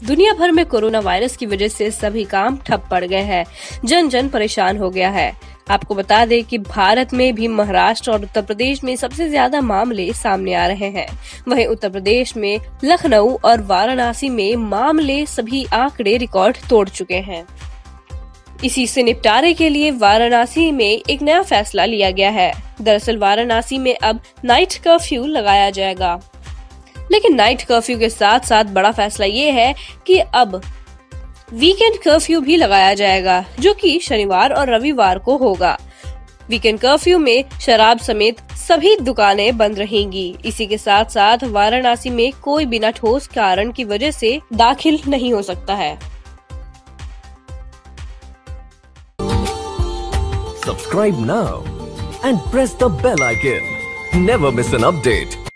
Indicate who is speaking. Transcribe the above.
Speaker 1: दुनिया भर में कोरोना वायरस की वजह से सभी काम ठप पड़ गए हैं। जन जन परेशान हो गया है। आपको बता दें कि भारत में भी महाराष्ट्र और उत्तर प्रदेश में सबसे ज्यादा मामले सामने आ रहे हैं। वहीं उत्तर प्रदेश में लखनऊ और वाराणसी में मामले सभी आंकड़े रिकॉर्ड तोड़ चुके हैं। इसी से निपटारे के लिए वाराणसी में एक नया फैसला लिया गया है। दरअसल वाराणसी में अब नाइट कर्फ्यू लगाया जाएगा। लेकिन नाइट कर्फ्यू के साथ साथ बड़ा फैसला ये है कि अब वीकेंड कर्फ्यू भी लगाया जाएगा, जो कि शनिवार और रविवार को होगा। वीकेंड कर्फ्यू में शराब समेत सभी दुकानें बंद रहेंगी। इसी के साथ साथ वाराणसी में कोई बिना ठोस कारण की वजह से दाखिल नहीं हो सकता है।
Speaker 2: Subscribe now and press the bell icon. Never miss an update.